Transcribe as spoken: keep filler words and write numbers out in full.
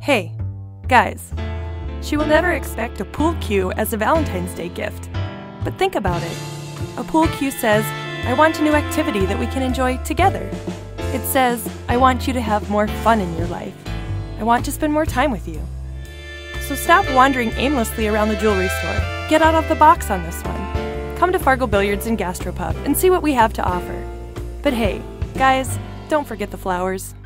Hey, guys, she will never expect a pool cue as a Valentine's Day gift. But think about it. A pool cue says, I want a new activity that we can enjoy together. It says, I want you to have more fun in your life. I want to spend more time with you. So stop wandering aimlessly around the jewelry store. Get out of the box on this one. Come to Fargo Billiards and Gastropub and see what we have to offer. But hey, guys, don't forget the flowers.